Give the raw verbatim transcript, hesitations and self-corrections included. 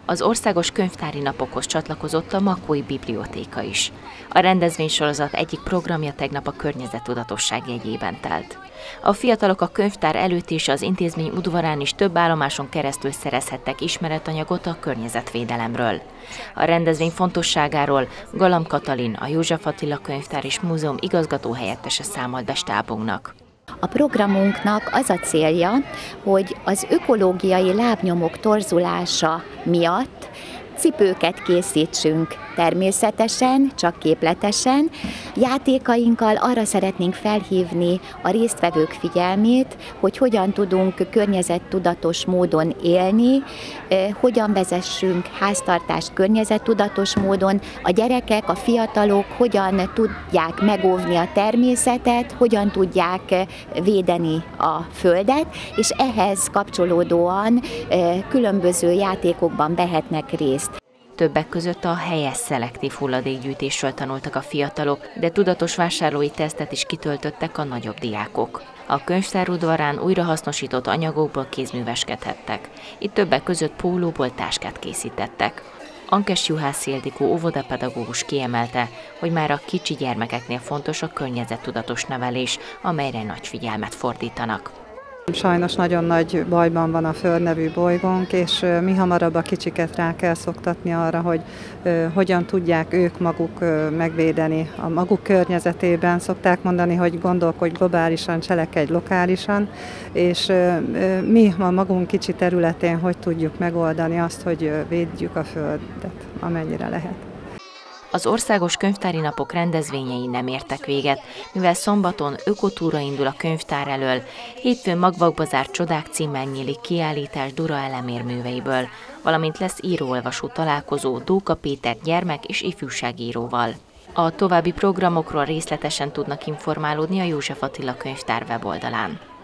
Az Országos Könyvtári Napokhoz csatlakozott a Makói Bibliótéka is. A rendezvénysorozat egyik programja tegnap a környezettudatosság jegyében telt. A fiatalok a könyvtár előtt és az intézmény udvarán is több állomáson keresztül szerezhettek ismeretanyagot a környezetvédelemről. A rendezvény fontosságáról Galamb Katalin, a József Attila Könyvtár és Múzeum igazgatóhelyettese számolt be stábunknak. A programunknak az a célja, hogy az ökológiai lábnyomok torzulása miatt cipőket készítsünk természetesen, csak képletesen. Játékainkkal arra szeretnénk felhívni a résztvevők figyelmét, hogy hogyan tudunk környezettudatos módon élni, hogyan vezessünk háztartást környezettudatos módon, a gyerekek, a fiatalok hogyan tudják megóvni a természetet, hogyan tudják védeni a földet, és ehhez kapcsolódóan különböző játékokban vehetnek részt. Többek között a helyes szelektív hulladékgyűjtésről tanultak a fiatalok, de tudatos vásárlói tesztet is kitöltöttek a nagyobb diákok. A könyvtár udvarán újrahasznosított anyagokból kézműveskedhettek. Itt többek között pólóból táskát készítettek. Ankes Juhász Ildikó óvodapedagógus kiemelte, hogy már a kicsi gyermekeknél fontos a környezettudatos nevelés, amelyre nagy figyelmet fordítanak. Sajnos nagyon nagy bajban van a Föld nevű bolygónk, és mi hamarabb a kicsiket rá kell szoktatni arra, hogy hogyan tudják ők maguk megvédeni a maguk környezetében. Szokták mondani, hogy gondolkodj globálisan, cselekedj lokálisan, és mi a magunk kicsi területén hogy tudjuk megoldani azt, hogy védjük a Földet, amennyire lehet. Az Országos Könyvtári Napok rendezvényei nem értek véget, mivel szombaton ökotúra indul a könyvtár elől, hétfőn magvakba zárt csodák címmel nyílik kiállítás Dura Elemér műveiből, valamint lesz író-olvasó találkozó Dóka Péter gyermek- és ifjúságíróval. A további programokról részletesen tudnak informálódni a József Attila Könyvtár weboldalán.